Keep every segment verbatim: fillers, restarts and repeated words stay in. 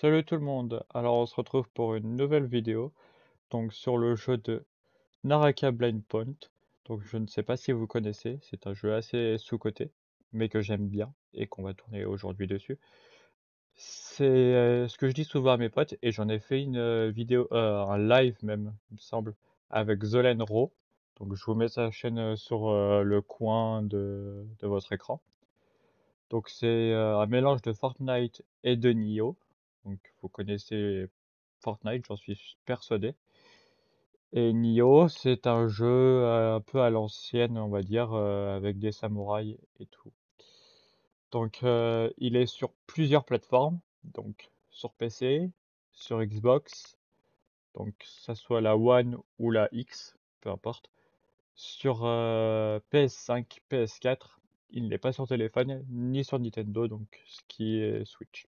Salut tout le monde, alors on se retrouve pour une nouvelle vidéo, donc sur le jeu de Naraka Blind Point. Donc je ne sais pas si vous connaissez, c'est un jeu assez sous-coté, mais que j'aime bien et qu'on va tourner aujourd'hui dessus. C'est euh, ce que je dis souvent à mes potes et j'en ai fait une euh, vidéo, euh, un live même, il me semble, avec Zolenro. Donc je vous mets sa chaîne euh, sur euh, le coin de, de votre écran. Donc c'est euh, un mélange de Fortnite et de Nioh. Donc vous connaissez Fortnite, j'en suis persuadé. Et Nioh, c'est un jeu euh, un peu à l'ancienne, on va dire, euh, avec des samouraïs et tout. Donc euh, il est sur plusieurs plateformes, donc sur P C, sur Xbox, donc ça soit la One ou la X, peu importe. Sur euh, P S cinq, P S quatre, il n'est pas sur téléphone ni sur Nintendo, donc ce qui est Switch.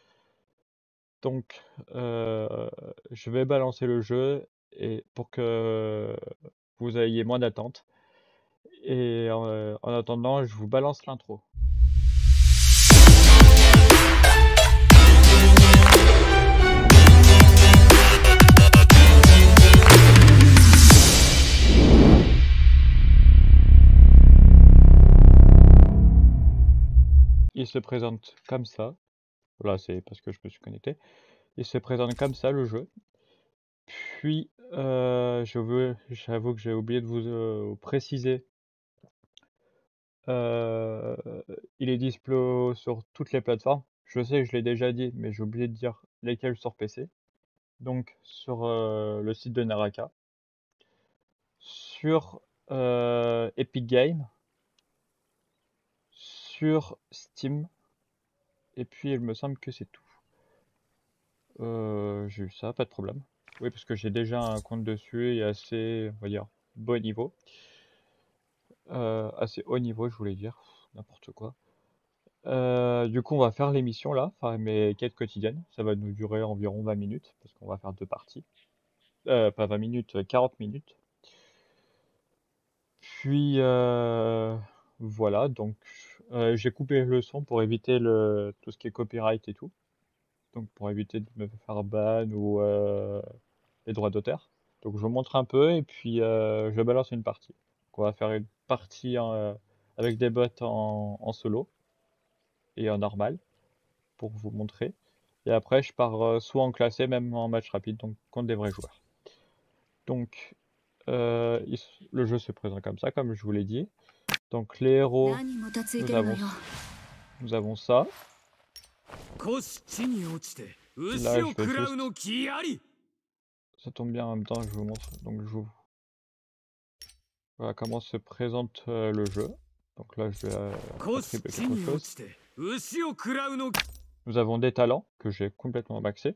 Donc, euh, je vais balancer le jeu et pour que vous ayez moins d'attente. Et euh, en attendant, je vous balance l'intro. Il se présente comme ça. Voilà, c'est parce que je me suis connecté. Il se présente comme ça, le jeu. Puis, euh, je veux, j'avoue que j'ai oublié de vous euh, préciser. Euh, il est dispo sur toutes les plateformes. Je sais que je l'ai déjà dit, mais j'ai oublié de dire lesquelles sur P C. Donc sur euh, le site de Naraka, sur euh, Epic Games, sur Steam, et puis il me semble que c'est tout. Euh, j'ai eu ça, pas de problème. Oui, parce que j'ai déjà un compte dessus et assez, on va dire, bon niveau. Euh, assez haut niveau, je voulais dire, n'importe quoi. Euh, du coup, on va faire l'émission là, enfin mes quêtes quotidiennes. Ça va nous durer environ vingt minutes, parce qu'on va faire deux parties. Euh, pas vingt minutes, quarante minutes. Puis euh, voilà, donc euh, j'ai coupé le son pour éviter le, tout ce qui est copyright et tout. Donc pour éviter de me faire ban ou euh, les droits d'auteur. Donc je vous montre un peu et puis euh, je balance une partie. Donc, on va faire une partie euh, avec des bots en, en solo et en normal pour vous montrer. Et après je pars euh, soit en classé, même en match rapide, donc contre des vrais joueurs. Donc euh, il le jeu se présente comme ça, comme je vous l'ai dit. Donc les héros, nous avons, nous avons ça. Là, je vais juste... Ça tombe bien en même temps, je vous montre. Donc je vous... Voilà comment se présente euh, le jeu. Donc là, je vais euh, attribuer quelque chose. Nous avons des talents que j'ai complètement maxés.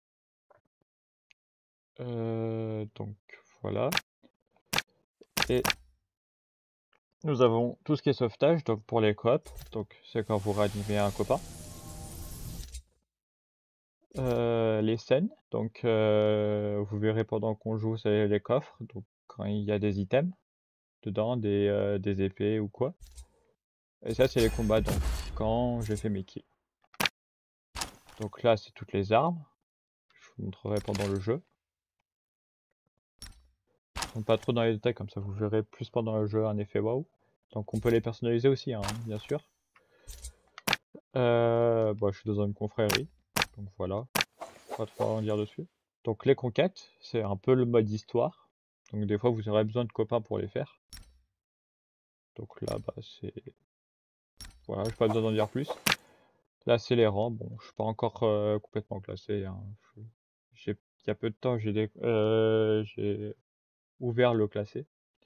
Euh, donc voilà. Et nous avons tout ce qui est sauvetage, donc pour les coops. Donc c'est quand vous réanimez un copain. Euh, les scènes, donc euh, vous verrez pendant qu'on joue, c'est les coffres, donc quand il y a des items dedans, des, euh, des épées ou quoi. Et ça, c'est les combats, donc quand j'ai fait mes kills. Donc là, c'est toutes les armes. Je vous montrerai pendant le jeu. Donc pas trop dans les détails, comme ça vous verrez plus pendant le jeu un effet waouh. Donc on peut les personnaliser aussi, hein, bien sûr. Euh, bon, je suis dans une confrérie, donc voilà, pas trop à en dire dessus. Donc les conquêtes, c'est un peu le mode histoire. Donc des fois vous aurez besoin de copains pour les faire. Donc là, bah c'est... Voilà, j'ai pas besoin d'en dire plus. Là, c'est les rangs. Bon, je suis pas encore euh, complètement classé, hein. Je- j'ai- Il y a peu de temps, j'ai dé- euh, j'ai ouvert le classé.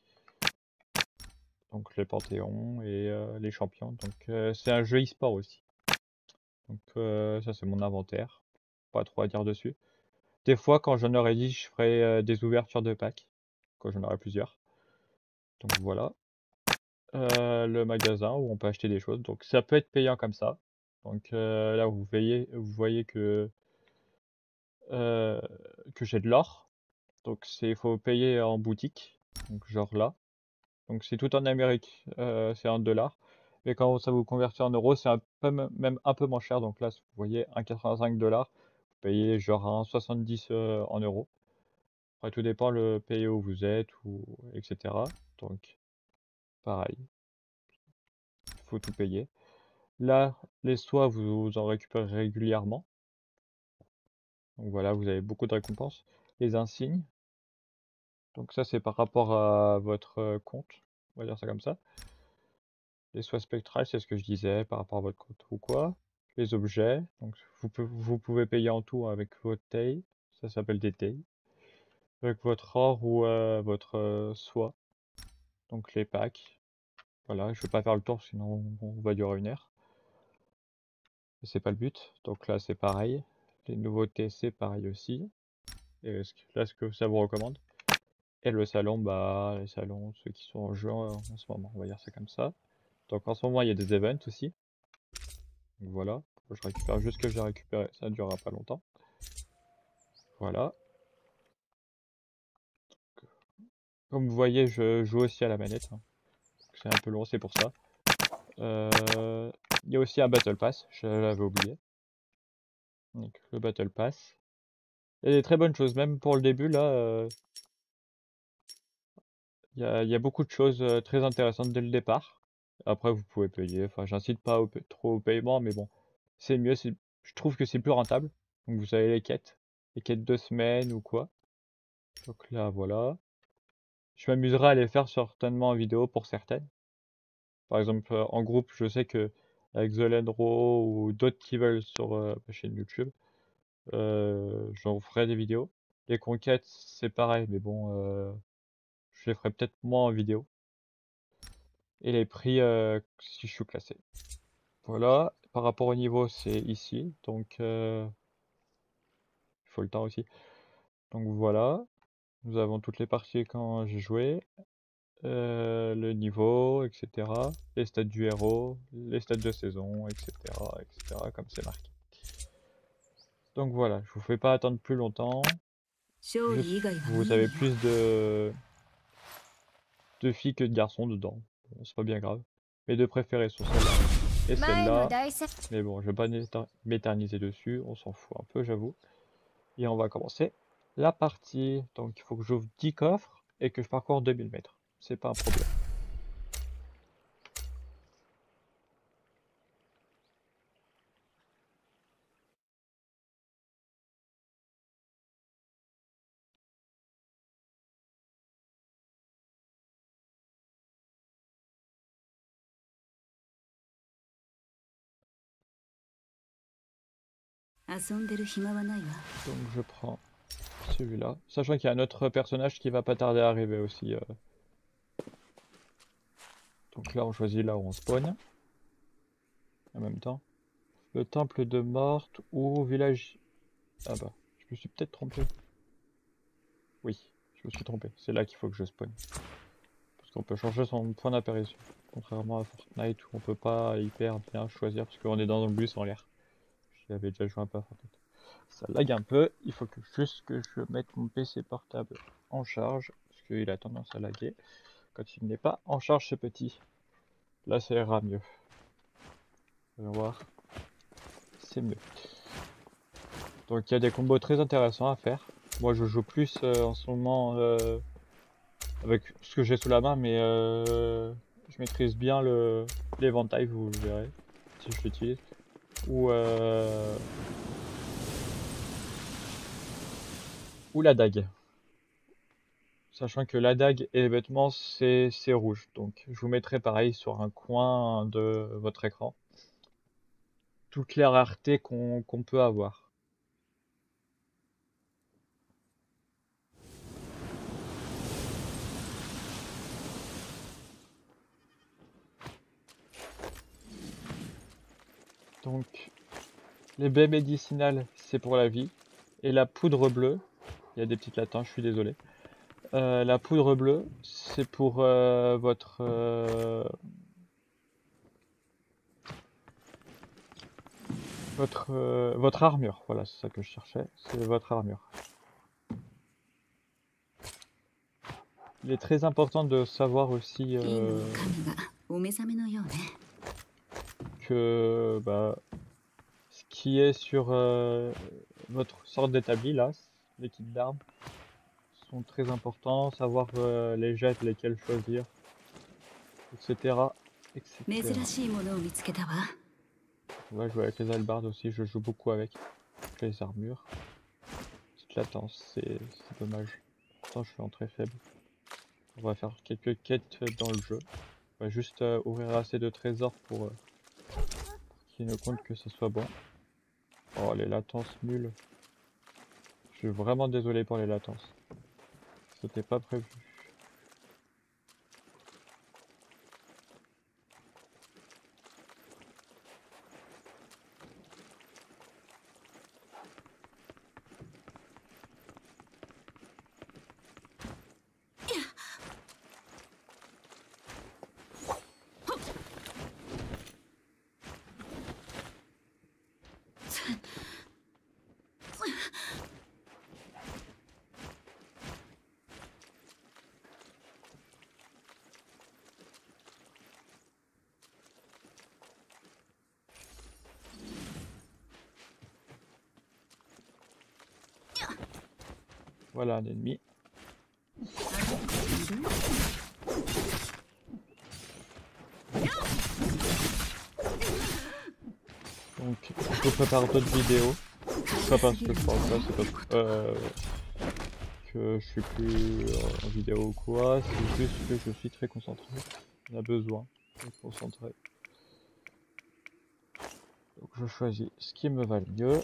Donc les panthéons et euh, les champions. Donc euh, c'est un jeu e-sport aussi. Donc euh, ça, c'est mon inventaire. Pas trop à dire dessus. Des fois, quand j'en aurai dit, je ferai euh, des ouvertures de packs. Quand j'en aurai plusieurs. Donc voilà. Euh, le magasin où on peut acheter des choses. Donc ça peut être payant comme ça. Donc euh, là, vous voyez, vous voyez que, euh, que j'ai de l'or. Donc c'est, il faut payer en boutique. Donc genre là. Donc c'est tout en Amérique, euh, c'est en dollars. Mais quand ça vous convertit en euros, c'est un peu, même un peu moins cher. Donc là, vous voyez, un virgule quatre-vingt-cinq dollars, vous payez genre un soixante-dix euh, en euros. Après, tout dépend le pays où vous êtes, ou et cetera. Donc, pareil, il faut tout payer. Là, les soies, vous, vous en récupérez régulièrement. Donc voilà, vous avez beaucoup de récompenses. Les insignes. Donc ça, c'est par rapport à votre euh, compte. On va dire ça comme ça. Les soies spectrales, c'est ce que je disais par rapport à votre compte ou quoi. Les objets. Donc vous, pouvez- vous pouvez payer en tout avec votre taille. Ça s'appelle des tailles. Avec votre or ou euh, votre euh, soie. Donc les packs. Voilà, je vais pas faire le tour sinon on, on va durer une heure. Mais c'est pas le but. Donc là, c'est pareil. Les nouveautés, c'est pareil aussi. Et ce que- là, ce que ça vous recommande. Et le salon, bah, les salons, ceux qui sont en jeu en, en ce moment, on va dire c'est comme ça. Donc en ce moment, il y a des events aussi. Donc voilà, je récupère juste ce que j'ai récupéré, ça ne durera pas longtemps. Voilà. Comme vous voyez, je joue aussi à la manette. Hein. C'est un peu long, c'est pour ça. Euh, Il y a aussi un Battle Pass, je l'avais oublié. Donc le Battle Pass. Il y a des très bonnes choses, même pour le début là. euh, Il y a, il y a beaucoup de choses euh, très intéressantes dès le départ. Après, vous pouvez payer. Enfin, j'incite pas au pa- trop au paiement, mais bon, c'est mieux. c'est- Je trouve que c'est plus rentable. Donc, vous avez les quêtes, les quêtes de semaine ou quoi. Donc là, voilà. Je m'amuserai à les faire certainement en vidéo pour certaines. Par exemple, euh, en groupe, je sais que avec Zolendro ou d'autres qui veulent sur euh, ma chaîne YouTube, euh, j'en ferai des vidéos. Les conquêtes, c'est pareil, mais bon, euh, je les ferai peut-être moins en vidéo. Et les prix euh, si je suis classé. Voilà, par rapport au niveau, c'est ici, donc euh, il faut le temps aussi. Donc voilà, nous avons toutes les parties quand j'ai joué, euh, le niveau, et cetera. Les stats du héros, les stats de saison, et cetera, et cetera, comme c'est marqué. Donc voilà, je vous fais pas attendre plus longtemps. Juste, vous avez plus de, de filles que de garçons dedans. Bon, c'est pas bien grave. Mes deux préférées sont celle-là et celle-là. Mais bon, je vais pas m'éter- m'éterniser dessus, on s'en fout un peu, j'avoue. Et on va commencer la partie. Donc il faut que j'ouvre dix coffres et que je parcours deux mille mètres. C'est pas un problème. Donc je prends celui-là. Sachant qu'il y a un autre personnage qui va pas tarder à arriver aussi. euh. Donc là on choisit là où on spawn. En même temps. Le temple de Morte ou village... Ah bah, je me suis peut-être trompé. Oui, je me suis trompé. C'est là qu'il faut que je spawn. Parce qu'on peut changer son point d'apparition. Contrairement à Fortnite où on peut pas hyper bien choisir parce qu'on est dans un bus en l'air. J'avais déjà joué un peu à Fortnite. Ça lag un peu, il faut que juste que je mette mon P C portable en charge, parce qu'il a tendance à laguer quand il n'est pas en charge ce petit. Là ça ira mieux. Vous allez voir, c'est mieux. Donc il y a des combos très intéressants à faire. Moi je joue plus euh, en ce moment euh, avec ce que j'ai sous la main, mais euh, je maîtrise bien le l'éventail, vous le verrez, si je l'utilise. Ou, euh, ou la dague. Sachant que la dague et les vêtements, c'est rouge. Donc je vous mettrai pareil sur un coin de votre écran. Toutes les raretés qu'on qu'on peut avoir. Donc les baies médicinales, c'est pour la vie. Et la poudre bleue, il y a des petites latins, je suis désolé. Euh, la poudre bleue, c'est pour euh, votre... euh, votre, euh, votre armure. Voilà, c'est ça que je cherchais. C'est votre armure. Il est très important de savoir aussi euh, que bah, ce qui est sur euh, votre sorte d'établi là, les kits d'armes sont très importants, savoir euh, les jets, lesquels choisir, et cetera et cetera. 珍しいものを見つけたわ。 On va jouer avec les hallebardes aussi, je joue beaucoup avec les armures. Petite latence, c'est dommage. Pourtant je suis en très faible. On va faire quelques quêtes dans le jeu. On va juste euh, ouvrir assez de trésors pour, euh, pour qu'il ne compte que ce soit bon. Oh les latences nulles. Je suis vraiment désolé pour les latences. C'était pas prévu. Voilà un ennemi. Donc je vous prépare d'autres vidéos. Pas parce que je parle pas, c'est parce que, euh, que je suis plus en vidéo ou quoi, c'est juste que je suis très concentré. On a besoin d'être concentré. Donc je choisis ce qui me va le mieux.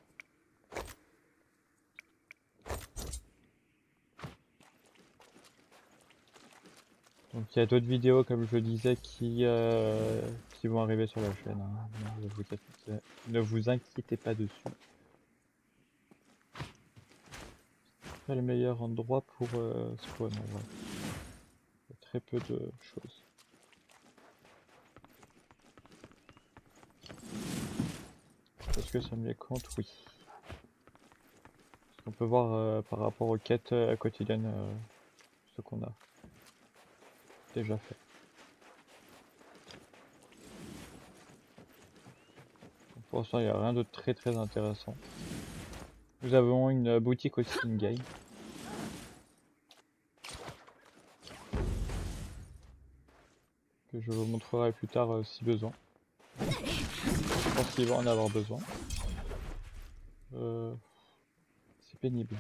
Donc il y a d'autres vidéos comme je disais qui, euh, qui vont arriver sur la chaîne. Hein. Ne, vous inquiétez, ne vous inquiétez pas dessus. C'est pas le meilleur endroit pour euh, spawn en vrai. Il y a très peu de choses. Est-ce que ça me les compte? Oui. On peut voir euh, par rapport aux quêtes euh, quotidiennes euh, ce qu'on a déjà fait. Donc pour l'instant il n'y a rien de très très intéressant. Nous avons une boutique aussi in-game. Que je vous montrerai plus tard euh, si besoin. Je pense qu'il va en avoir besoin. Euh, C'est pénible.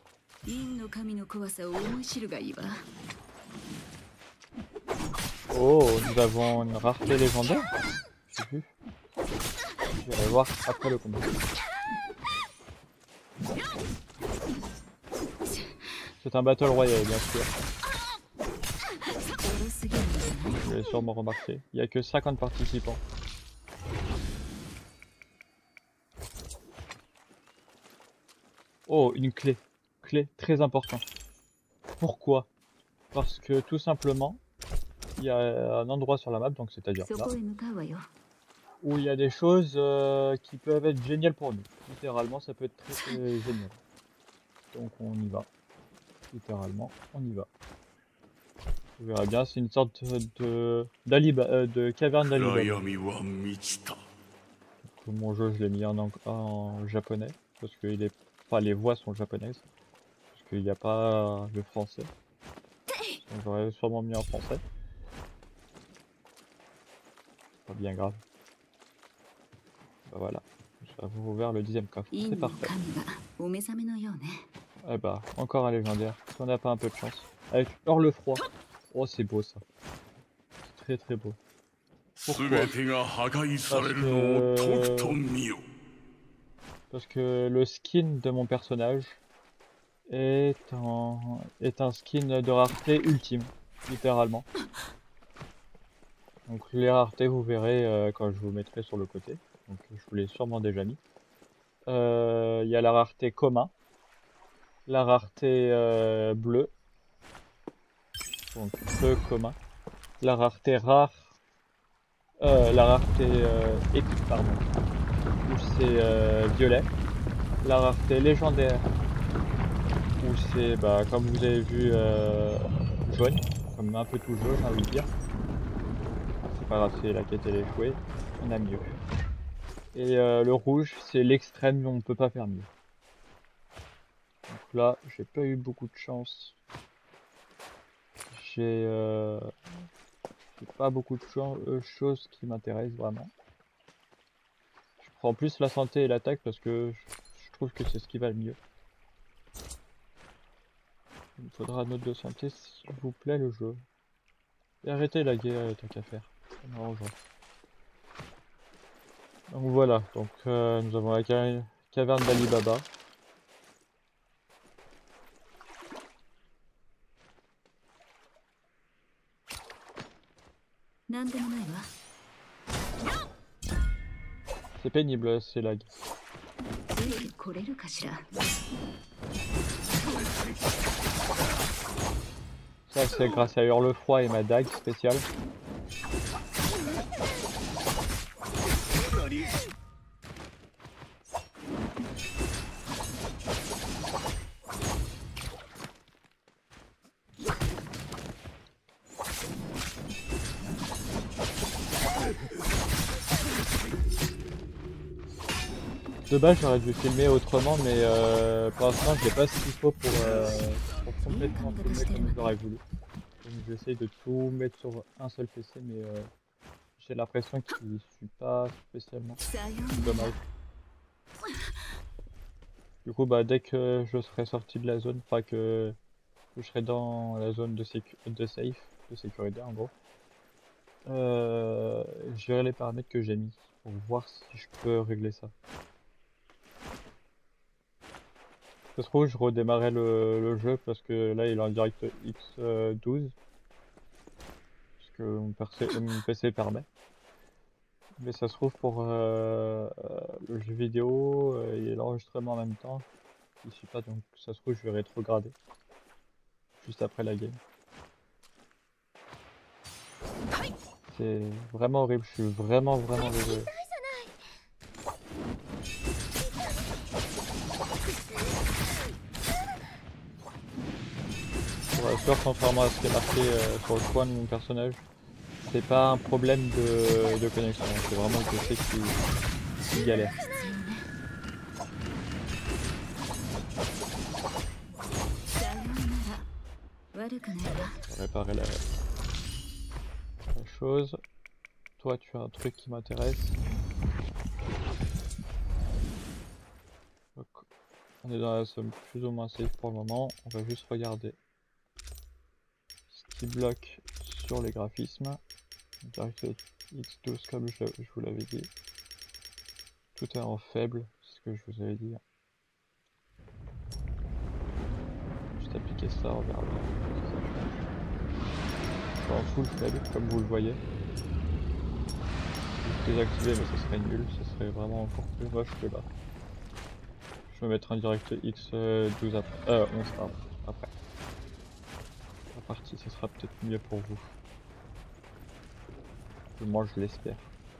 Oh, nous avons une rareté légendaire. J'ai vu. Je vais voir après le combat. C'est un battle royale bien sûr. Vous l'avez sûrement remarqué. Il n'y a que cinquante participants. Oh, une clé. Clé très importante. Pourquoi? Parce que tout simplement, il y a un endroit sur la map, donc c'est-à-dire là, où il y a des choses euh, qui peuvent être géniales pour nous. Littéralement, ça peut être très, très génial. Donc on y va. Littéralement, on y va. Vous verrez bien, c'est une sorte de d'Aliba, euh, de caverne d'Alibaba. Mon jeu, je l'ai mis en, en japonais parce que il est, enfin, les voix sont japonaises parce qu'il n'y a pas le français. Donc j'aurais sûrement mis en français. Pas bien grave. Bah voilà, ça vous ouvert le dixième coffre. C'est parfait. Eh bah, encore un légendaire. Si on n'a pas un peu de chance. Avec Hurlefroid. Oh, c'est beau ça. C'est très très beau. Pourquoi? Parce que... Parce que le skin de mon personnage est un, est un skin de rareté ultime, littéralement. Donc les raretés, vous verrez euh, quand je vous mettrai sur le côté. Donc je vous l'ai sûrement déjà mis. Il euh, y a la rareté commun, la rareté euh, bleue, donc peu commun, la rareté rare, euh, la rareté euh, épique, pardon, où c'est euh, violet, la rareté légendaire, où c'est, bah, comme vous avez vu, euh, jaune, comme un peu tout jaune, j'ai envie de dire. C'est pas grave, c'est la quête elle est échouée, on a mieux. Et euh, le rouge, c'est l'extrême, on peut pas faire mieux. Donc là, j'ai pas eu beaucoup de chance. J'ai euh, j'ai pas beaucoup de cho- euh, choses qui m'intéressent vraiment. Je prends plus la santé et l'attaque parce que je, je trouve que c'est ce qui va le mieux. Il me faudra une note de santé, s'il vous plaît, le jeu. Et arrêtez la guerre, tant qu'à faire. Ça m'arrangerait. Donc voilà, donc euh, nous avons la ca- caverne d'Ali Baba. なんでもないわ。 C'est pénible ces lags. ついてこれるかしら。 Ça c'est grâce à Hurlefroid et ma dague spéciale. De base j'aurais dû filmer autrement mais euh, pour l'instant j'ai pas ce qu'il faut pour, euh, pour complètement filmer comme j'aurais voulu. Donc j'essaye de tout mettre sur un seul P C mais euh, j'ai l'impression qu'il ne suit pas spécialement. C'est dommage. Du coup bah dès que je serai sorti de la zone, enfin que, que je serai dans la zone de, sécu de safe, de sécurité en gros, euh, je verrai les paramètres que j'ai mis pour voir si je peux régler ça. Ça se trouve, je redémarrais le, le jeu parce que là il est en direct X douze, ce que mon, percé- mon P C permet. Mais ça se trouve pour euh, euh, le jeu vidéo euh, et l'enregistrement en même temps, il suit pas, donc ça se trouve je vais rétrograder juste après la game. C'est vraiment horrible, je suis vraiment vraiment désolé. Pour être sûr, contrairement à ce qui est marqué euh, sur le coin de mon personnage, c'est pas un problème de, de connexion, c'est vraiment le P C qui, qui galère. さようなら。悪くないわ。 Je vais réparer la, la chose. Toi, tu as un truc qui m'intéresse. Donc, on est dans la somme plus ou moins safe pour le moment. On va juste regarder ce qui bloque sur les graphismes. DirectX douze comme je, je vous l'avais dit. Tout est en faible, c'est ce que je vous avais dit. Juste appliquer ça, on verra bien si ça change. Je suis en full faible, comme vous le voyez. Je vais désactiver, mais ce serait nul, ce serait vraiment encore plus moche que là. Je vais mettre un DirectX douze après, euh, onze pardon, après. La partie, ce sera peut-être mieux pour vous. Du moins, je l'espère.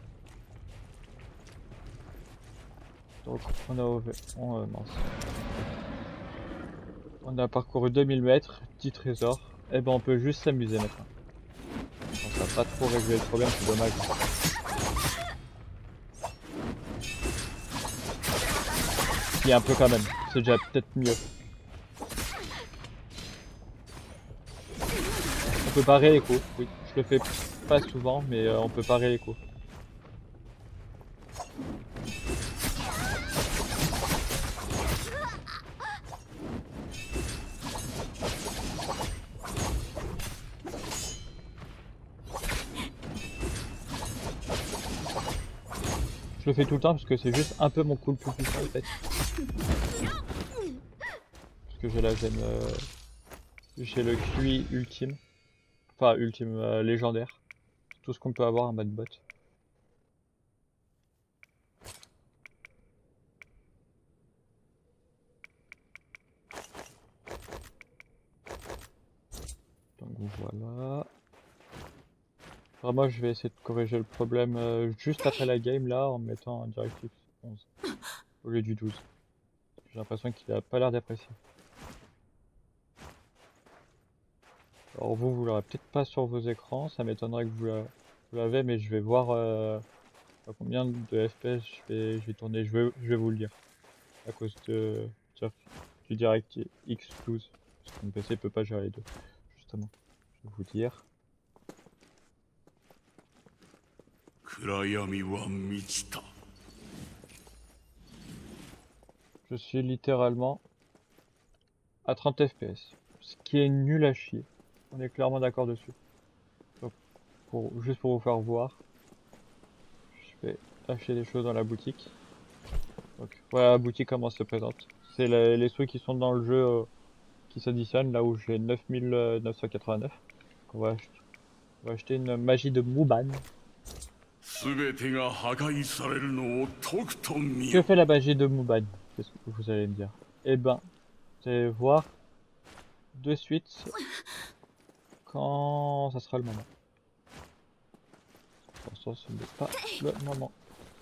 Donc, on a ouvert... On, euh, mince. On a parcouru deux mille mètres, dix trésors. Et ben, on peut juste s'amuser maintenant. Bon, ça n'a pas trop réglé le problème, c'est dommage. Si, un peu quand même. C'est déjà peut-être mieux. On peut parer les coups, oui. Je le fais pas souvent, mais euh, on peut parer les coups. Je le fais tout le temps parce que c'est juste un peu mon coup le plus puissant en fait. Parce que j'ai la gemme... Euh... J'ai le Q I ultime. Enfin, ultime, euh, légendaire. Tout ce qu'on peut avoir en mode bot. Donc voilà. Alors moi je vais essayer de corriger le problème euh, juste après la game là en mettant un DirectX onze au lieu du douze. J'ai l'impression qu'il a pas l'air d'apprécier. Alors vous, vous l'aurez peut-être pas sur vos écrans, ça m'étonnerait que vous l'avez, mais je vais voir euh, À combien de F P S je vais, je vais tourner, je vais, je vais vous le dire. À cause de, du DirectX douze. Parce que mon P C peut pas gérer les deux. Justement. Je vais vous dire. Je suis littéralement à trente F P S. Ce qui est nul à chier. On est clairement d'accord dessus. Donc, pour, juste pour vous faire voir. Je vais acheter des choses dans la boutique. Donc voilà la boutique comment elle se présente. C'est les, les sous qui sont dans le jeu euh, qui s'additionnent là où j'ai neuf mille neuf cent quatre-vingt-neuf. On va, acheter, on va acheter une magie de Muban. Que fait la magie de Muban? Qu'est-ce que vous allez me dire? Eh ben, vous allez voir de suite quand ça sera le moment. Pour l'instant ce n'est pas le moment.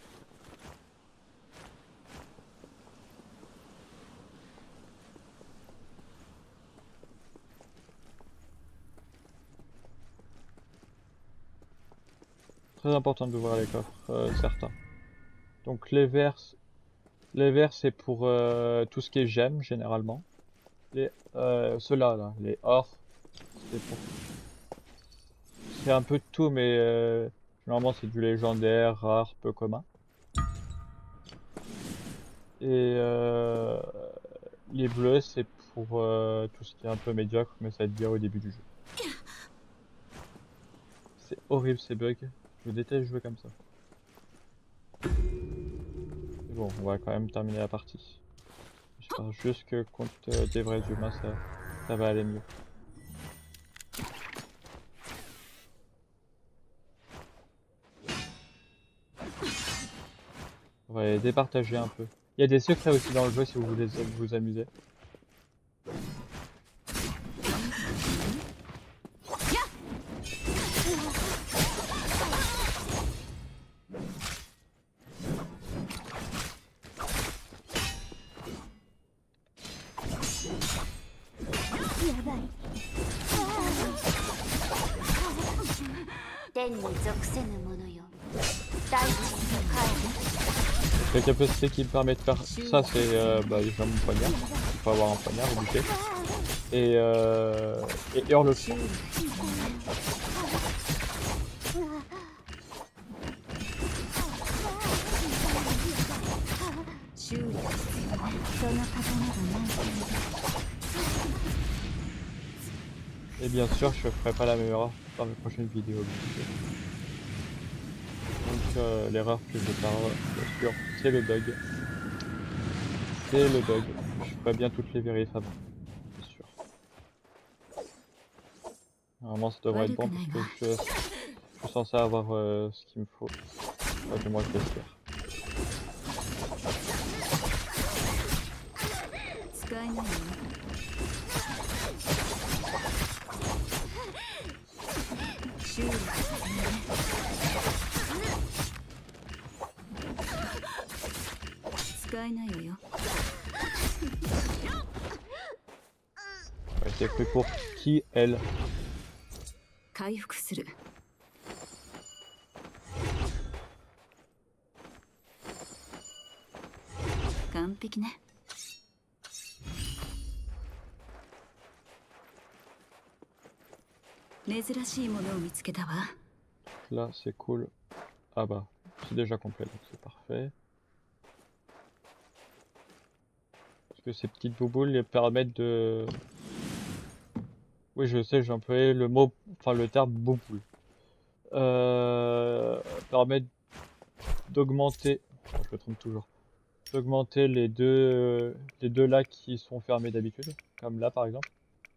Très important d'ouvrir les coffres, euh, certains. Donc les verts, les verts c'est pour euh, tout ce qui est gemmes généralement. Les euh, ceux-là là, les or, c'est pour... c'est un peu de tout mais euh, généralement c'est du légendaire, rare, peu commun. Et euh, les bleus c'est pour euh, tout ce qui est un peu médiocre mais ça va être bien au début du jeu. C'est horrible ces bugs, je déteste jouer comme ça. Bon, on va quand même terminer la partie. J'espère juste que contre euh, des vrais humains, ça, ça va aller mieux. On va les départager un peu. Il y a des secrets aussi dans le jeu si vous voulez vous amuser. La capacité qui me permet de faire ça, c'est euh, bah, déjà mon poignard. Il faut avoir un poignard obligé. Et, euh, et hurle aussi. Et bien sûr, je ferai pas la même erreur dans mes prochaines vidéos. Donc euh, l'erreur que je vais faire, bien sûr, c'est le bug. C'est le bug. Je ferai bien toutes les vérifs avant, bien sûr. Normalement ça devrait être bon parce que je, je suis censé avoir euh, ce qu'il me faut. Enfin, du moins je l'espère. Ouais, c'est plus pour qui elle. Là c'est cool. Ah bah c'est déjà complet donc c'est parfait. Parce que ces petites bouboules les permettent de... Oui je sais j'ai employé le mot, enfin le terme bouboule. Euh... Permettent d'augmenter... Je me trompe toujours. D'augmenter les deux les deux lacs qui sont fermés d'habitude. Comme là par exemple.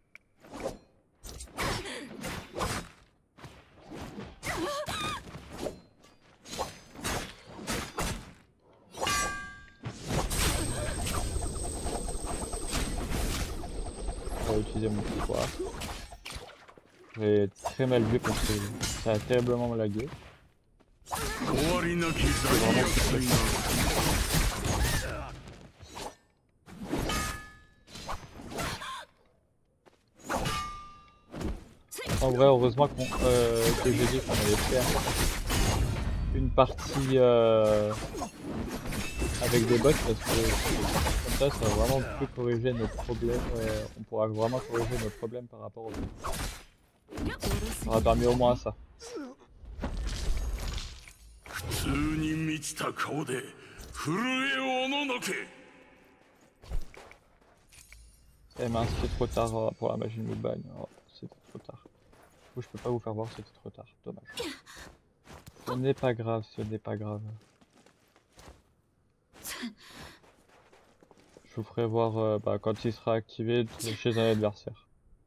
On va utiliser mon pouvoir. J'ai très mal vu parce que ça a terriblement lagué. En vrai, heureusement qu'on, euh, que j'ai dit qu'on allait faire une partie euh, avec des bots parce que comme ça, ça va vraiment plus corriger nos problèmes. Euh, on pourra vraiment corriger nos problèmes par rapport aux bots. On va dormir au moins à ça. Eh mince, c'est trop tard euh, pour la magie de Moonbane. Oh, c'était trop tard. Ou je peux pas vous faire voir, c'était trop tard. Dommage. Ce n'est pas grave, ce n'est pas grave. Je vous ferai voir euh, bah, quand il sera activé chez un adversaire.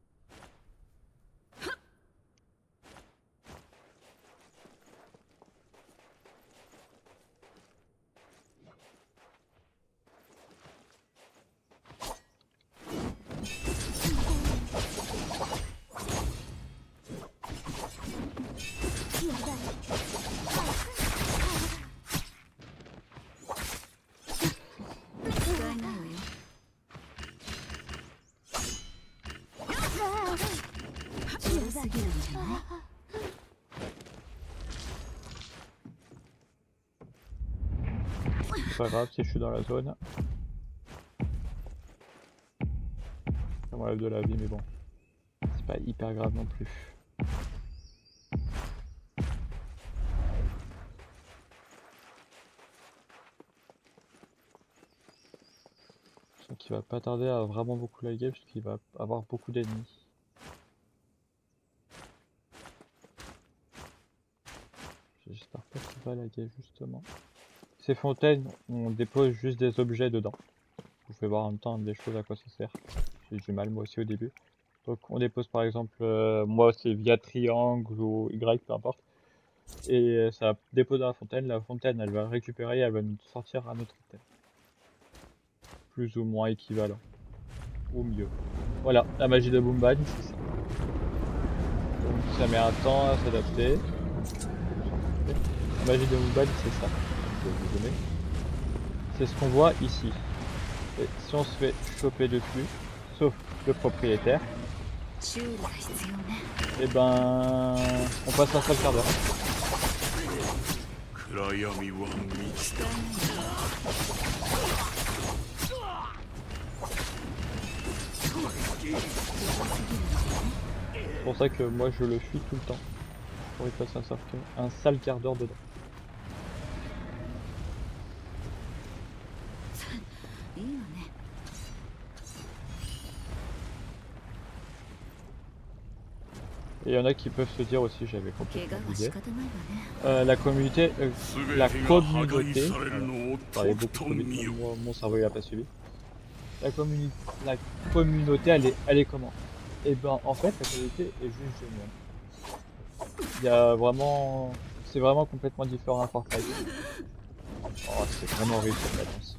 C'est pas grave si je suis dans la zone. Ça m'enlève de la vie, mais bon. C'est pas hyper grave non plus. Je sens qu'il va pas tarder à vraiment beaucoup laguer puisqu'il va avoir beaucoup d'ennemis. J'espère pas qu'il va laguer justement. Ces fontaines, on dépose juste des objets dedans. Vous pouvez voir en même temps des choses à quoi ça sert. J'ai eu du mal moi aussi au début. Donc on dépose par exemple, euh, moi c'est via triangle ou Y, peu importe. Et ça dépose dans la fontaine, la fontaine elle va récupérer, elle va nous sortir un autre item. Plus ou moins équivalent. Ou mieux. Voilà, la magie de Moonbane, c'est ça. Donc ça met un temps à s'adapter. La magie de Moonbane, c'est ça. Je vais vous donner. C'est ce qu'on voit ici. Et si on se fait choper dessus, sauf le propriétaire, et ben on passe un seul quart d'heure. C'est pour ça que moi je le fuis tout le temps. Pour y passer un, cercle, un sale quart d'heure dedans. Et il y en a qui peuvent se dire aussi, j'avais complètement oublié, euh, la communauté, euh, la communauté, voilà, je parlais beaucoup trop vite, mon, mon cerveau il a pas suivi. La, communi la communauté, elle est, elle est comment? Et ben en fait, la communauté est juste géniale. Il y a vraiment, c'est vraiment complètement différent à Fortnite. Oh, c'est vraiment riche cette latence.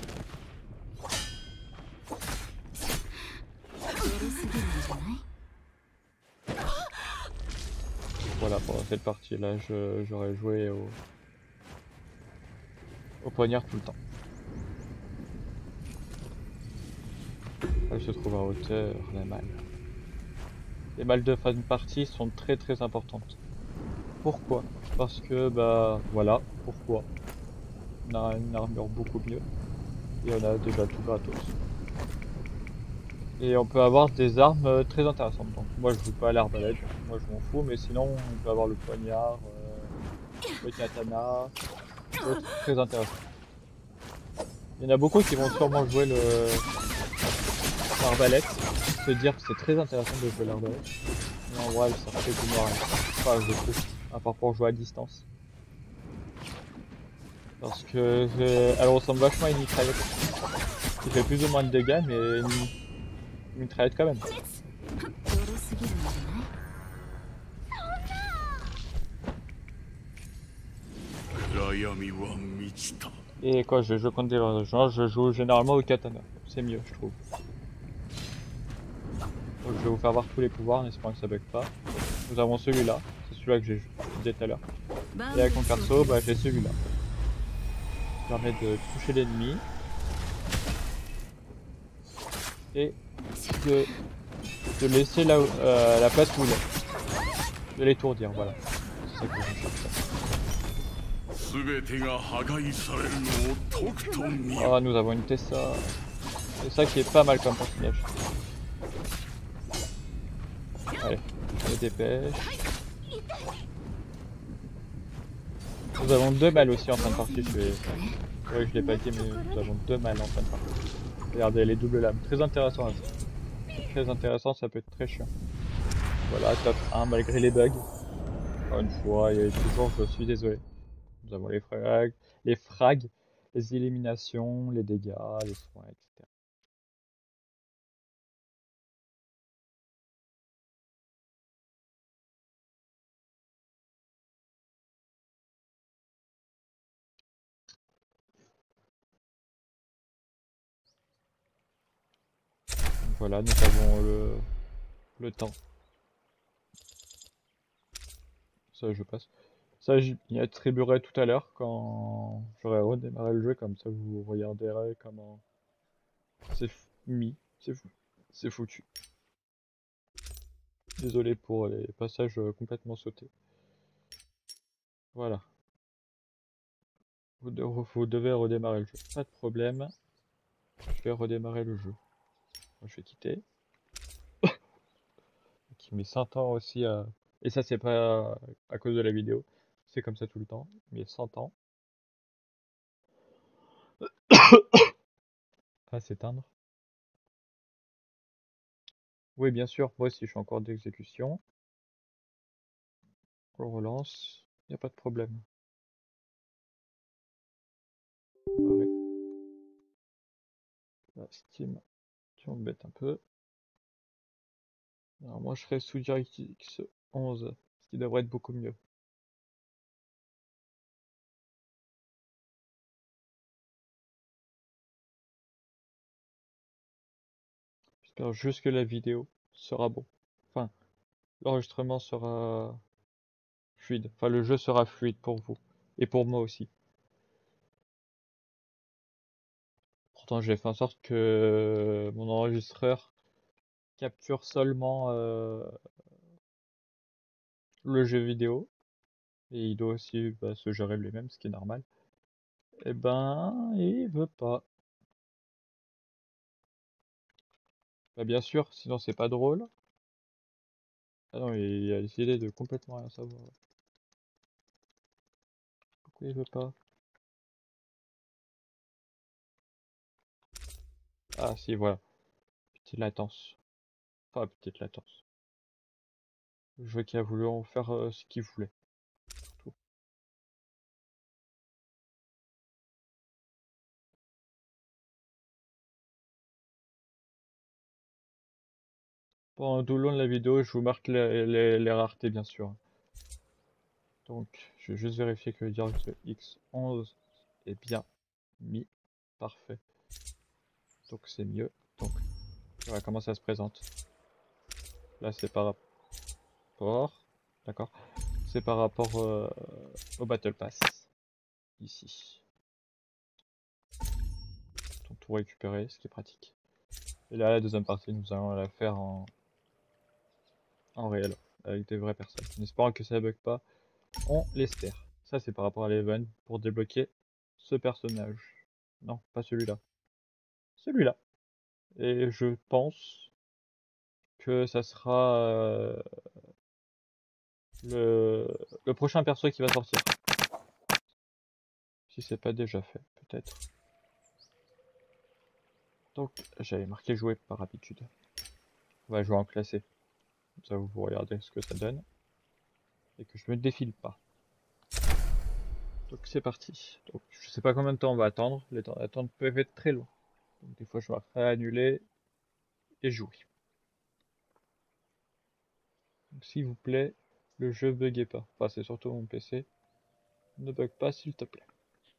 Voilà, pendant cette partie là, j'aurais joué au... au poignard tout le temps. Elle se trouve à hauteur, les malles. Les malles de fin de partie sont très très importantes. Pourquoi? Parce que, bah voilà, pourquoi? On a une armure beaucoup mieux. Et on a déjà tout gratos. Et on peut avoir des armes euh, très intéressantes. Donc moi je joue pas à l'arbalète, moi je m'en fous, mais sinon on peut avoir le poignard, euh, le katana, d'autres très intéressants. Il y en a beaucoup qui vont sûrement jouer le l'arbalète, se dire que c'est très intéressant de jouer l'arbalète. Mais en vrai ça fait du moral. Enfin je trouve, à part pour jouer à distance. Parce que je... elle ressemble vachement à une mitraillette. Qui fait plus ou moins de dégâts mais une, une mitraillette quand même. Et quoi, je joue contre des gens, je joue généralement au katana. C'est mieux, je trouve. Donc je vais vous faire voir tous les pouvoirs en espérant que ça bug pas. Nous avons celui-là, c'est celui-là que j'ai disais tout à l'heure. Et avec mon perso, bah, j'ai celui-là. Ça permet de toucher l'ennemi. Et de, de laisser la, euh, la place où il est. De l'étourdir, voilà. C'est ça que je cherche. Oh, nous avons une Tessa. C'est ça qui est pas mal comme personnage. Allez, on se dépêche. Nous avons deux mâles aussi en fin de partie. Je vais... Ouais, je l'ai pas dit, mais nous avons deux mâles en fin de partie. Regardez les doubles lames. Très intéressant là. Très intéressant, ça peut être très chiant. Voilà, top un malgré les bugs. Encore une fois, il y a toujours, je suis désolé. Nous avons les frags, les frags, les éliminations, les dégâts, les soins, et cetera. Donc voilà, nous avons le, le temps. Ça, je passe. Ça, j'y attribuerai tout à l'heure quand j'aurai redémarré le jeu, comme ça vous regarderez comment c'est mis, c'est fou, c'est foutu. Désolé pour les passages complètement sautés. Voilà. Vous, de vous devez redémarrer le jeu. Pas de problème. Je vais redémarrer le jeu. Je vais quitter. Qui met cent ans aussi à... Et ça, c'est pas à cause de la vidéo. C'est comme ça tout le temps. Mais cent ans. À s'éteindre. Oui, bien sûr. Moi aussi, je suis encore d'exécution. On relance. Il n'y a pas de problème. Ouais. Là, Steam, tu m'embêtes un peu. Alors moi, je serai sous DirectX onze, ce qui devrait être beaucoup mieux. J'espère juste que la vidéo sera bon. Enfin, l'enregistrement sera fluide. Enfin, le jeu sera fluide pour vous. Et pour moi aussi. Pourtant, j'ai fait en sorte que mon enregistreur capture seulement euh, le jeu vidéo. Et il doit aussi bah, se gérer lui-même, ce qui est normal. Et ben, il veut pas. Bah, bien sûr, sinon c'est pas drôle. Ah non, il a décidé de complètement rien savoir. Pourquoi il veut pas? Ah si, voilà. Petite latence. Enfin, petite latence. Le jeu qui a voulu en faire euh, ce qu'il voulait. Surtout. Pendant tout le long de la vidéo, je vous marque les, les, les raretés, bien sûr. Donc, je vais juste vérifier que le DirectX onze est bien mis. Parfait. Donc, c'est mieux. Donc, voilà comment ça se présente. Là, c'est par rapport... D'accord. C'est par rapport euh, au Battle Pass. Ici. On tout récupérer, ce qui est pratique. Et là, la deuxième partie, nous allons la faire en, en réel, avec des vraies personnes. En espérant que ça bug pas, on l'espère. Ça, c'est par rapport à l'event pour débloquer ce personnage. Non, pas celui-là. Celui-là. Et je pense que ça sera euh, le, le prochain perso qui va sortir. Si c'est pas déjà fait, peut-être. Donc, j'avais marqué jouer par habitude. On va jouer en classé. Comme ça, vous regardez ce que ça donne. Et que je me défile pas. Donc c'est parti. Donc je sais pas combien de temps on va attendre. Les temps d'attente peuvent être très longs. Donc des fois je vais réannuler et jouer. Donc s'il vous plaît, le jeu buguez pas. Enfin c'est surtout mon P C. Ne bug pas s'il te plaît.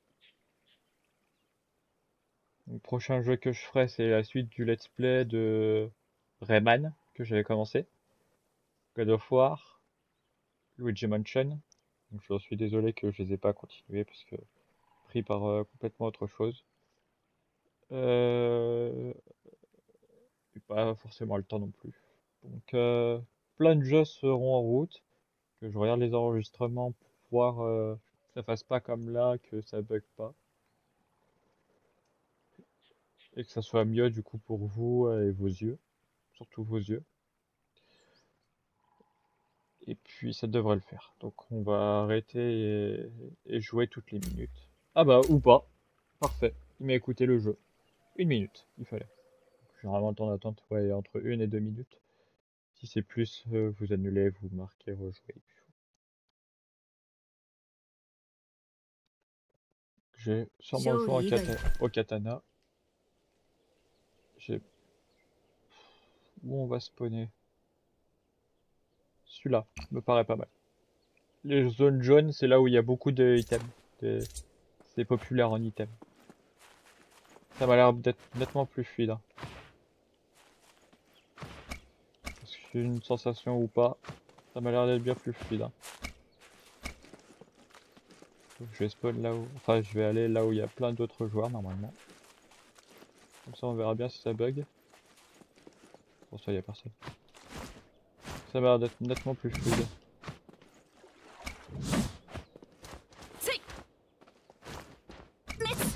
Le prochain jeu que je ferai c'est la suite du let's play de Rayman que j'avais commencé. God of War, Luigi Mansion. Donc je suis désolé que je les ai pas continués parce que pris par euh, complètement autre chose. Euh... Pas forcément le temps non plus. Donc euh, plein de jeux seront en route. Que je regarde les enregistrements pour voir euh, ça fasse pas comme là, que ça bug pas. Et que ça soit mieux du coup pour vous euh, et vos yeux. Surtout vos yeux. Et puis ça devrait le faire. Donc on va arrêter et, et jouer toutes les minutes. Ah bah, ou pas. Parfait. Il m'a écouté le jeu. Une minute, il fallait. Généralement, le temps d'attente, ouais, entre une et deux minutes. Si c'est plus, euh, vous annulez, vous marquez rejouer. J'ai sûrement 勝 joué en 利以外 kata- au katana. J'ai... Où on va spawner? Celui-là, me paraît pas mal. Les zones jaunes, c'est là où il y a beaucoup de items. Des- C'est populaire en items. Ça m'a l'air d'être nettement plus fluide, hein. Est-ce que j'ai une sensation ou pas? Ça m'a l'air d'être bien plus fluide, hein. Donc, je vais spawn là où... Enfin, je vais aller là où il y a plein d'autres joueurs, normalement. Comme ça, on verra bien si ça bug. Pour ça, il n'y a personne. Ça m'a l'air d'être nettement plus fluide. せい滅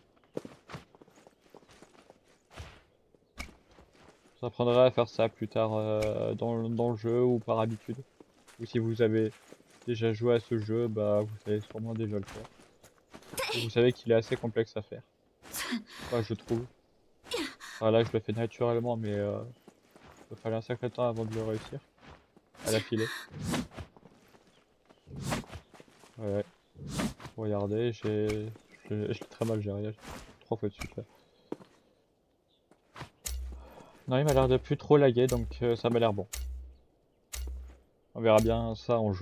Ça apprendra à faire ça plus tard euh, dans, dans le jeu ou par habitude. Ou si vous avez déjà joué à ce jeu, bah vous savez sûrement déjà le faire. Et vous savez qu'il est assez complexe à faire. Enfin, je trouve. Enfin, là, je le fais naturellement, mais euh, il fallait un sacré temps avant de le réussir. À l'affilée. Ouais. Regardez, j'ai... Je l'ai je l'ai très mal géré. Trois fois de suite là. Non, il m'a l'air de plus trop laguer, donc euh, ça m'a l'air bon. On verra bien ça en jeu.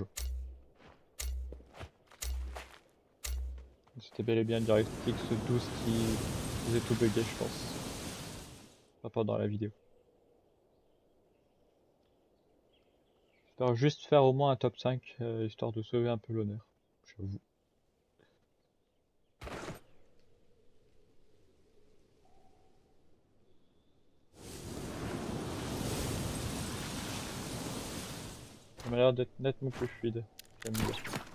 C'était bel et bien DirectX douze qui faisait tout bugger, je pense. Pas pendant la vidéo. J'espère juste faire au moins un top cinq, euh, histoire de sauver un peu l'honneur. J'avoue. Ça m'a l'air d'être nettement plus fluide. J'aime bien.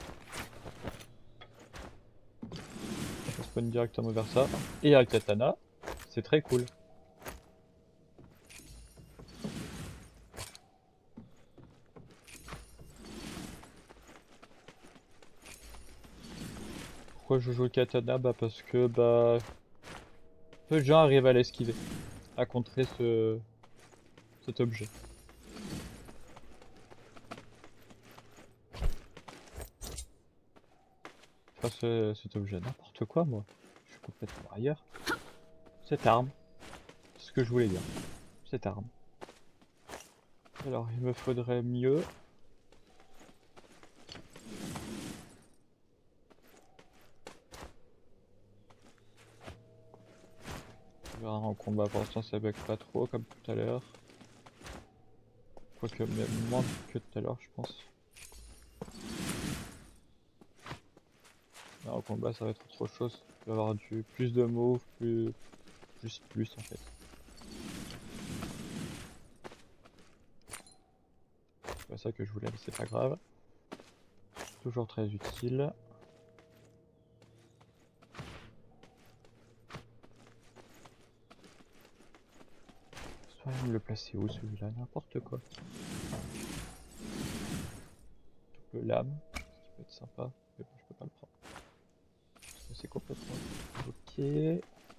Je spawn directement vers ça. Et un katana. C'est très cool. Pourquoi je joue le katana? Bah parce que bah peu de gens arrivent à l'esquiver, à contrer ce cet objet. Enfin ce, cet objet, n'importe quoi moi. Je suis complètement ailleurs. Cette arme. C'est ce que je voulais dire. Cette arme. Alors il me faudrait mieux. On verra en combat, pour l'instant ça bug pas trop comme tout à l'heure. Quoique même moins que tout à l'heure je pense. Là, en combat ça va être autre chose. Il va y avoir du plus de moves, plus juste plus en fait. C'est pas ça que je voulais mais c'est pas grave. Toujours très utile. Soit me le placer où celui-là, n'importe quoi. Double lame, ce qui peut être sympa, mais bon je peux pas le prendre. Parce que c'est complètement ok.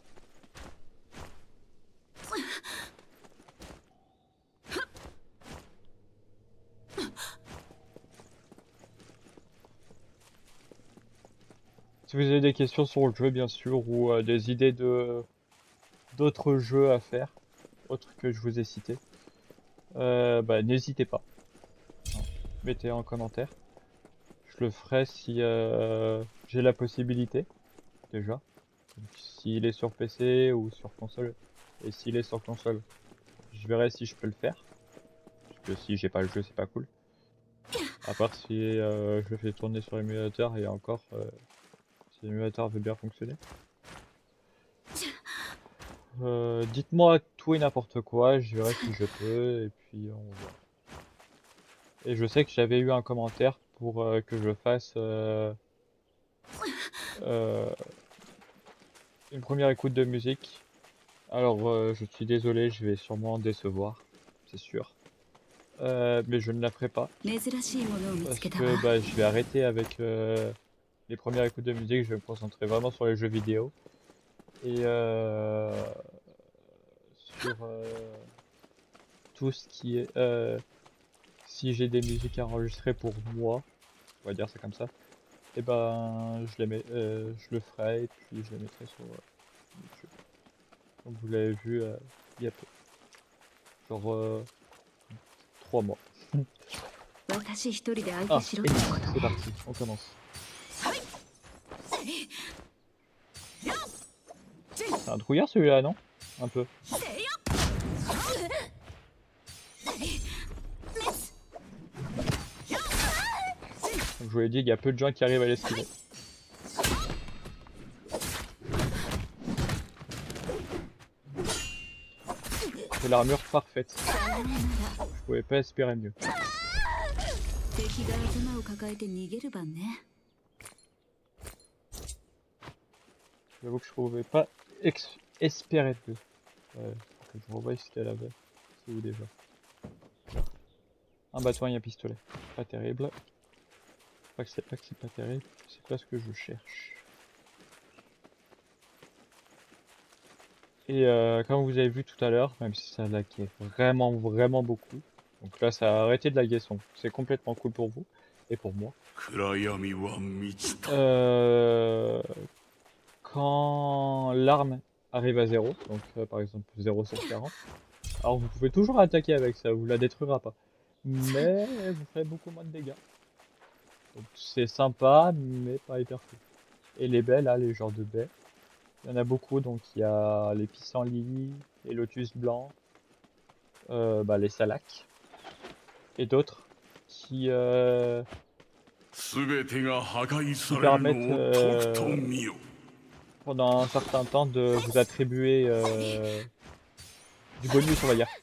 Si vous avez des questions sur le jeu bien sûr, ou euh, des idées de d'autres jeux à faire, autres que je vous ai cités, euh, bah n'hésitez pas. Mettez en commentaire. Je le ferai si euh, j'ai la possibilité, déjà. S'il est sur P C ou sur console. Et s'il est sur console, je verrai si je peux le faire. Parce que si j'ai pas le jeu, c'est pas cool. À part si euh, je le fais tourner sur l'émulateur et encore, euh, si l'émulateur veut bien fonctionner. Euh, Dites-moi tout et n'importe quoi, je verrai si je peux, et puis on verra. Et je sais que j'avais eu un commentaire pour euh, que je fasse euh, Euh, une première écoute de musique. Alors, euh, je suis désolé, je vais sûrement décevoir, c'est sûr. Euh, mais je ne la ferai pas. 珍しいものを見つ Parce けた que わ bah, je vais arrêter avec euh, les premières écoutes de musique. Je vais me concentrer vraiment sur les jeux vidéo. Et euh, sur euh, tout ce qui est... euh, si j'ai des musiques enregistrées pour moi, on va dire ça comme ça, et ben je les mets, euh, je le ferai et puis je les mettrai sur euh, YouTube. Comme vous l'avez vu euh, il y a peu. Genre euh, trois mois. 私一人で相手 Ah, しろっ et てこと c'est ね parti, on commence. C'est un trouillard celui-là, non? Un peu. Comme je vous l'ai dit, il y a peu de gens qui arrivent à l'esquiver. C'est l'armure parfaite. Je pouvais pas espérer mieux. 敵が頭を抱えて逃げる番ね J'avoue que je pouvais pas ex- espérer mieux. Ouais, faut que je revoie ce qu'elle avait. C'est où déjà? Un bâton et un pistolet. Pas terrible. Je crois que c'est pas que c'est pas terrible, c'est pas ce que je cherche. Et euh, comme vous avez vu tout à l'heure, même si ça laguait vraiment vraiment beaucoup, donc là ça a arrêté de laguer son. C'est complètement cool pour vous et pour moi. Euh, quand l'arme arrive à zéro, donc euh, par exemple zéro sur quarante, alors vous pouvez toujours attaquer avec ça, vous la détruira pas. Mais vous ferez beaucoup moins de dégâts. Donc c'est sympa, mais pas hyper cool. Et les baies là, les genres de baies, il y en a beaucoup, donc il y a les pissenlits, les lotus blancs, euh, bah, les salacs, et d'autres qui, euh, qui permettent euh, pendant un certain temps de vous attribuer euh, du bonus, on va dire.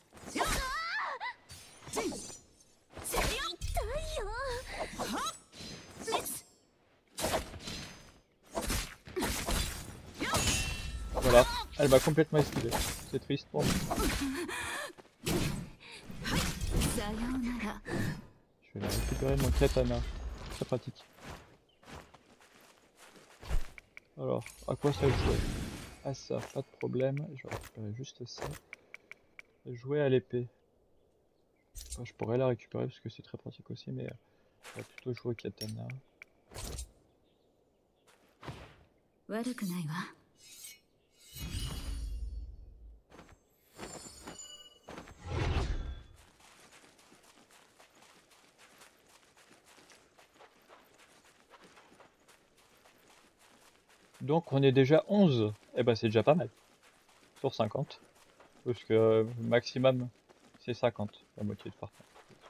Voilà, elle m'a complètement esquivé. C'est triste pour moi. さようなら Je vais récupérer mon katana. Très pratique. Alors, à quoi ça jouait? Ah ça, pas de problème. Je vais récupérer juste ça. Et jouer à l'épée. Enfin, je pourrais la récupérer parce que c'est très pratique aussi, mais euh, on va plutôt jouer katana. 悪くないわ Donc on est déjà onze. Et ben c'est déjà pas mal. Sur cinquante. Parce que euh, maximum c'est cinquante, la moitié de Fortnite.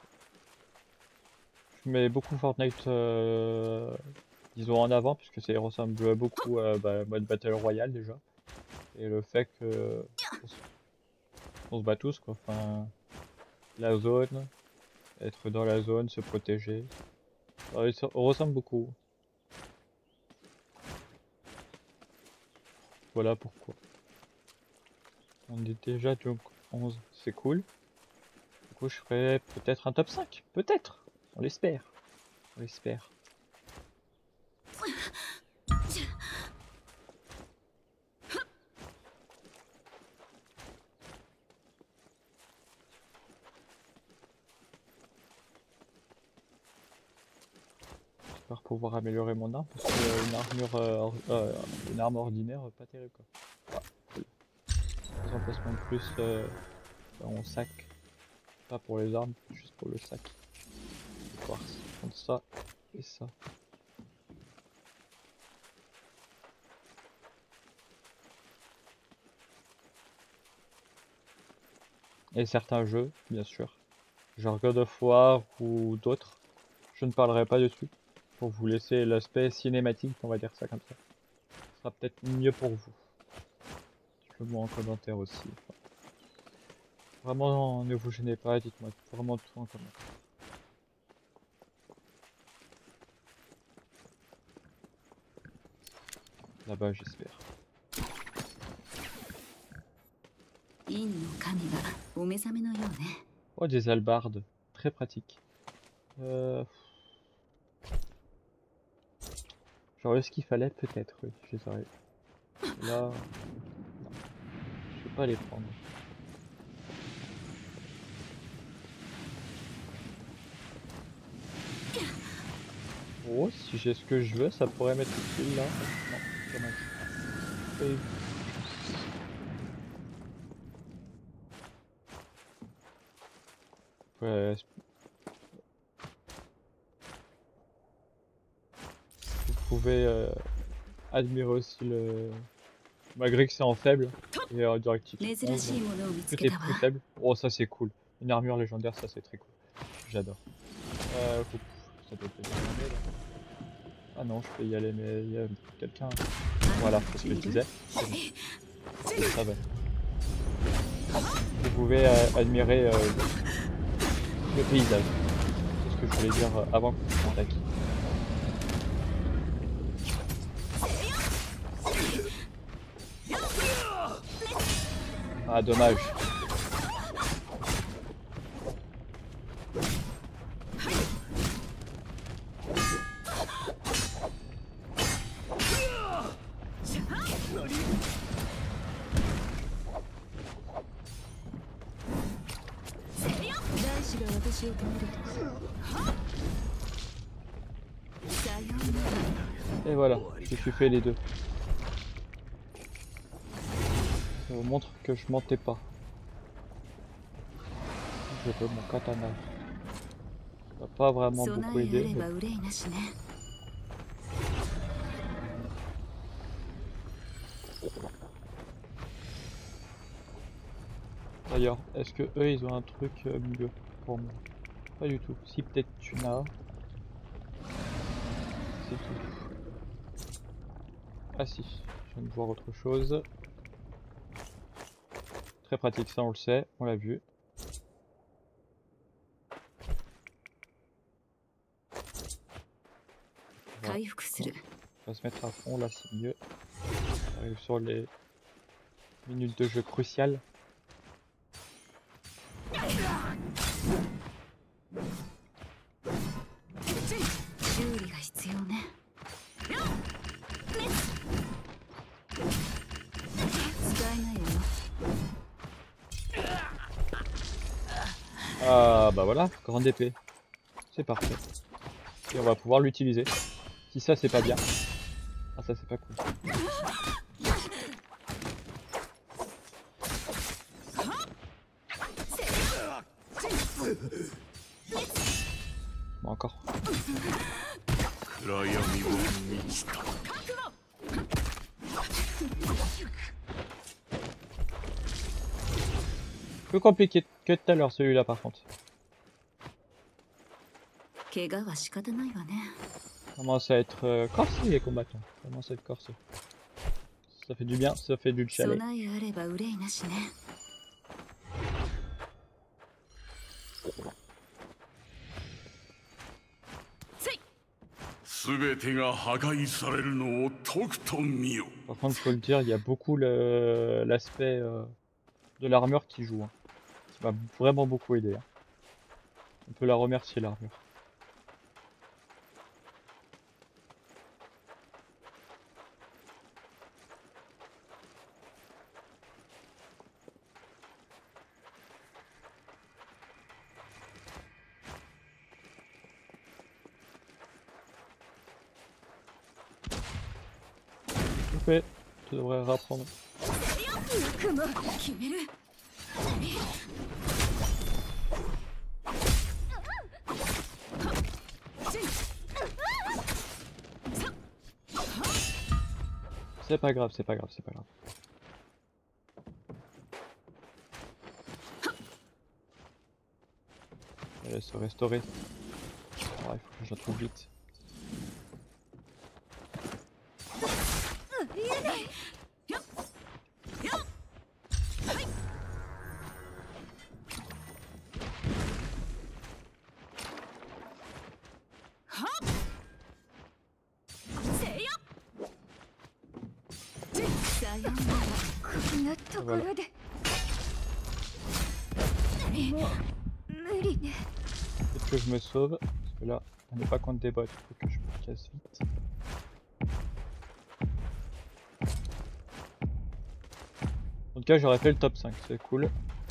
Je mets beaucoup Fortnite, euh, disons en avant, puisque ça ressemble beaucoup à bah, mode Battle Royale déjà. Et le fait que on se, on se bat tous quoi. Enfin, la zone, être dans la zone, se protéger. Ouais, ça ressemble beaucoup. Voilà pourquoi. On est déjà donc onze, c'est cool. Du coup, je ferai peut-être un top cinq. Peut-être. On l'espère. On l'espère. J'espère pouvoir améliorer mon arme parce que une armure, euh, or- euh, une arme ordinaire, pas terrible quoi. Ah, cool. Des emplacements de plus euh, dans mon sac. Pas pour les armes, juste pour le sac. Voir contre ça et ça. Et certains jeux, bien sûr. Genre God of War ou d'autres. Je ne parlerai pas dessus. Pour vous laisser l'aspect cinématique, on va dire ça comme ça. Ce sera peut-être mieux pour vous. Dites-le-moi en commentaire aussi. Enfin, vraiment, ne vous gênez pas, dites-moi vraiment tout en commentaire. là-bas, j'espère. 陰の神がお目覚めのようね。 Oh, des hallebardes, très pratique. Euh... J'aurais eu ce qu'il fallait, peut-être, oui, je les aurais. Là, non, je peux pas les prendre. Oh, si j'ai ce que je veux, ça pourrait m'être utile là. Non, dommage. Et... Ouais, vous pouvez euh, admirer aussi le... Malgré que c'est en faible, et euh, directif onze, tout est plus faible. Oh, ça c'est cool. Une armure légendaire, ça c'est très cool. J'adore. Euh, oups, ça doit être bien là. Ah non, je peux y aller, mais il y a quelqu'un. Voilà, c'est ce que je disais. C'est bon. Ça va. Vous pouvez euh, admirer euh, le paysage. C'est ce que je voulais dire euh, avant qu'on attaque. Ah, dommage. Et voilà, je suis fait les deux. Ça vous montre que je mentais pas. Je veux mon katana. Ça va pas vraiment beaucoup aider. Mais... D'ailleurs, est-ce que eux ils ont un truc euh, mieux pour moi? Pas du tout. Si peut-être tu n'as. C'est tout. Ah si, je viens de voir autre chose. Très pratique, ça on le sait, on l'a vu. Voilà. On va se mettre à fond là, c'est mieux. On arrive sur les minutes de jeu cruciales. Ah bah voilà, grande épée. C'est parfait. Et on va pouvoir l'utiliser. Si ça c'est pas bien. Ah ça c'est pas cool. Bon encore. Plus compliqué que tout à l'heure celui-là par contre. Commence à être euh, corsé les combattants. Commence à être corsé. Ça fait du bien, ça fait du chalet. Par contre, faut le dire, il y a beaucoup l'aspect euh, de l'armure qui joue. Hein. Ça m'a vraiment beaucoup aidé. Hein. On peut la remercier l'armure. Parfait, tu devrais reprendre. C'est pas grave, c'est pas grave, c'est pas grave. Elle va se restaurer. Ah, il faut que je la trouve vite. さようならこんなところで無理ね。 Peut-être que je me sauve, parce que là, on n'est pas contre des bots, il faut que je me casse vite. En tout cas, j'aurais fait le top cinq, c'est cool.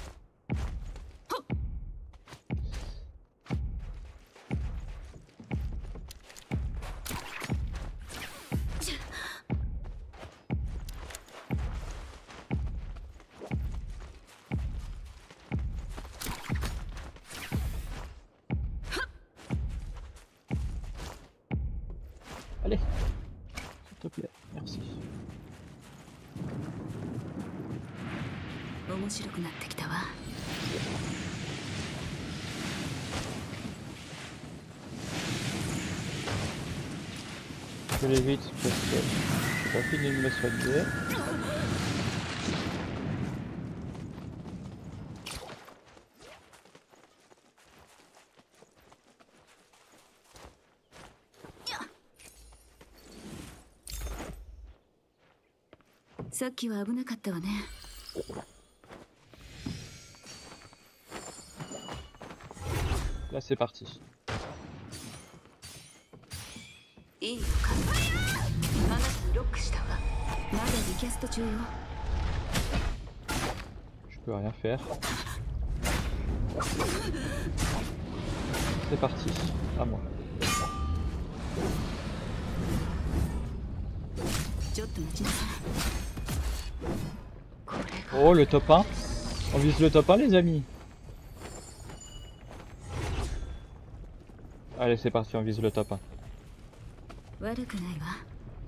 Allez, s'il te plaît, merci. 面白くなってきたわ。 Je vais vite parce que j'ai pas fini de me soigner. Ça quiは危なかったわね。 Là, c'est parti. いいのか。あなたロックしたわ。まだリキャスト中よ。 Je peux rien faire. C'est parti, à moi. ちょっと待ちなさい。 Oh, le top un. On vise le top un, les amis. Allez, c'est parti, on vise le top un. 悪くないわ。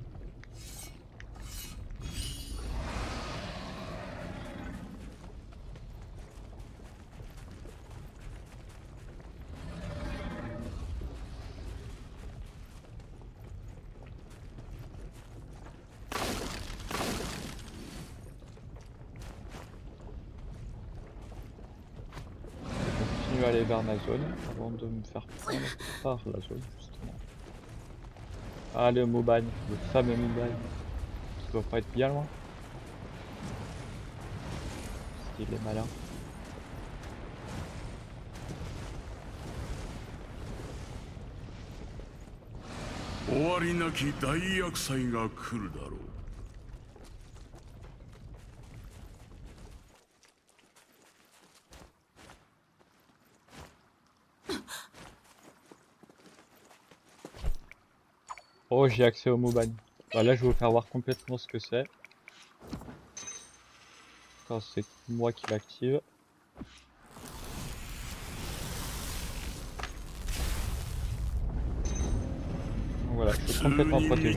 Je vais aller vers ma zone avant de me faire prendre par la zone, justement. Allez, au Moubagne, le fameux Moubagne. Ça doit pas être bien loin. Parce qu'il est malin. Oh, j'ai accès au Moubagne. Bah, là, je vais vous faire voir complètement ce que c'est. Quand c'est moi qui l'active. Donc voilà, je suis complètement protégé.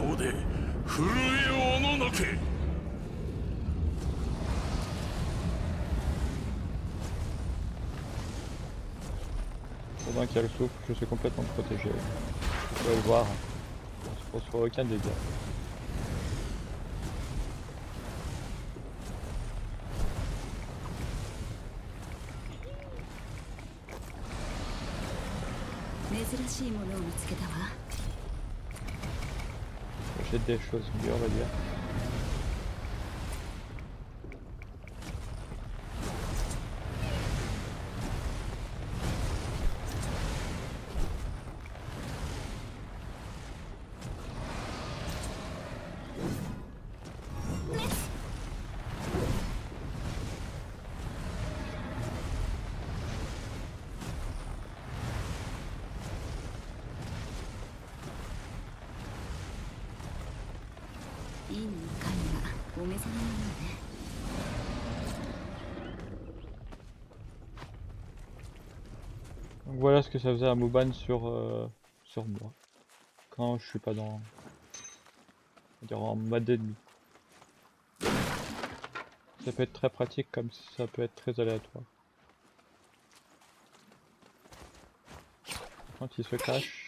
Pendant qu'il y a le souffle, je suis complètement protégé. Vous pouvez le voir. Je ne reçois aucun dégât. J'ai des choses mieux, on va dire. Donc voilà ce que ça faisait à Moubagne sur, euh, sur moi. Quand je suis pas dans... on va dire en mode ennemi. Ça peut être très pratique comme ça peut être très aléatoire. Quand il se cache...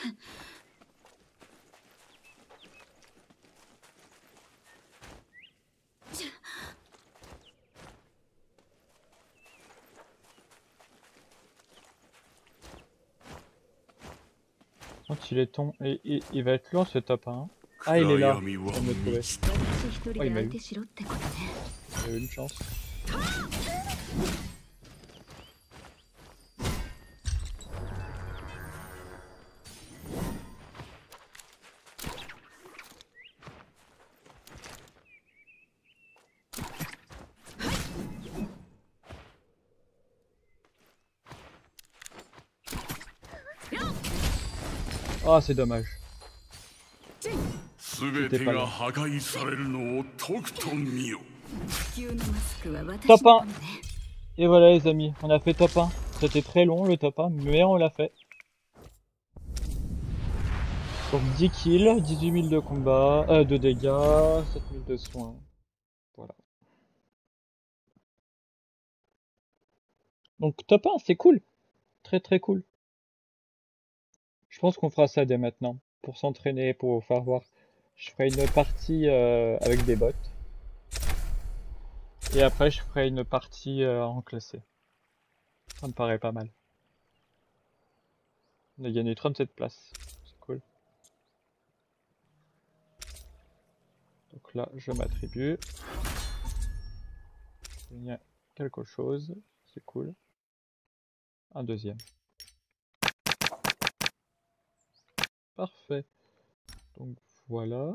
Quand il est tombé, il, il, il va être lourd ce top un. Ah, il est là. Il vient de me trouver. 私一人 Oh, で il m'a 相 eu. 手しろってことね。 Il a eu une chance. Ah, c'est dommage. 全てが破壊されるのをとくと見よ。 地球のマスクは私 Top の un. ものね。 Et voilà les amis, on a fait top un. C'était très long le top un, mais on l'a fait. Donc dix kills, dix-huit mille de combat, euh, de dégâts, sept mille de soins. Voilà. Donc top un, c'est cool. Très très cool. Je pense qu'on fera ça dès maintenant. Pour s'entraîner, pour vous faire voir. Je ferai une partie euh, avec des bots. Et après je ferai une partie euh, en classé. Ça me paraît pas mal. On a gagné trente-sept places. C'est cool. Donc là, je m'attribue. Il y a quelque chose. C'est cool. Un deuxième. Parfait. Donc voilà.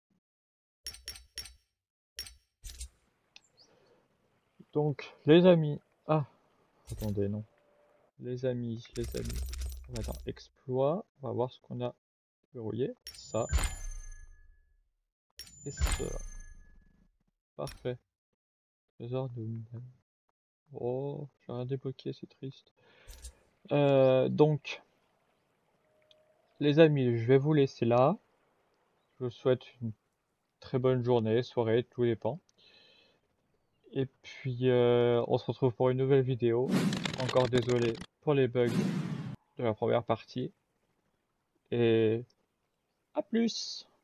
Donc les amis. Ah, attendez, non. Les amis, les amis. On va dans exploit. On va voir ce qu'on a verrouillé. Ça. Et ça. Parfait. Trésor de Mine. Oh, j'ai rien débloqué, c'est triste. Euh, donc, les amis, je vais vous laisser là. Je vous souhaite une très bonne journée, soirée, tout dépend. Et puis, euh, on se retrouve pour une nouvelle vidéo. Encore désolé pour les bugs de la première partie. Et à plus!